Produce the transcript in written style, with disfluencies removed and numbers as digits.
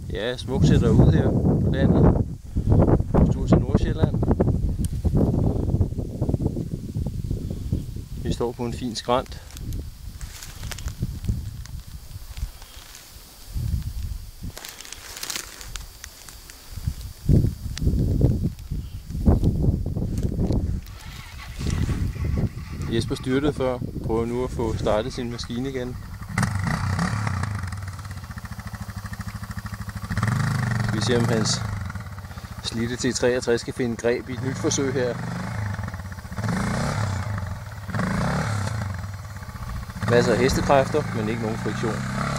Ja, smukt ser der ud her på landet. Tur til Nordsjælland. Vi står på en fin skrænt. Jesper styrtede før, prøver nu at få startet sin maskine igen. Vi ser om hans slidte T63 skal finde greb i et nyt forsøg her. Masser af hestekræfter, men ikke nogen friktion.